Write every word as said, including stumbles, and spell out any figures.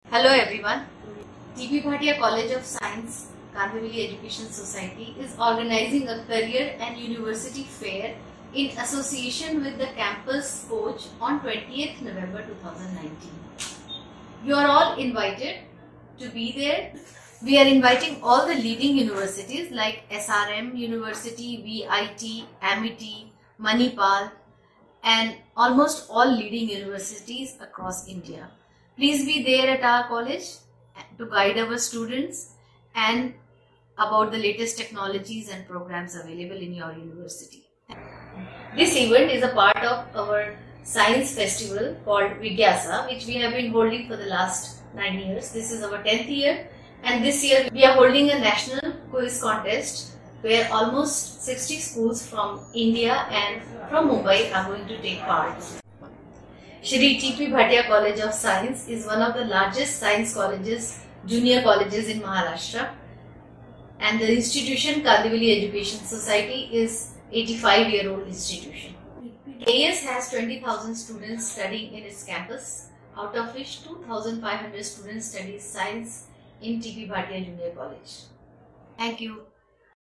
Hello everyone. T P Bhatia College of Science, Kandivali Education Society is organizing a career and university fair in association with the campus coach on twentieth November two thousand nineteen. You are all invited to be there. We are inviting all the leading universities like S R M University, V I T, Amity, Manipal and almost all leading universities across India. Please be there at our college to guide our students and about the latest technologies and programs available in your university. This event is a part of our science festival called Vigyasa, which we have been holding for the last nine years. This is our tenth year, and this year we are holding a national quiz contest where almost sixty schools from India and from Mumbai are going to take part. Shri T P Bhatia College of Science is one of the largest science colleges, junior colleges in Maharashtra, and the institution Kandivali Education Society is eighty-five year old institution. K E S has twenty thousand students studying in its campus, out of which two thousand five hundred students study science in T P Bhatia Junior College. Thank you.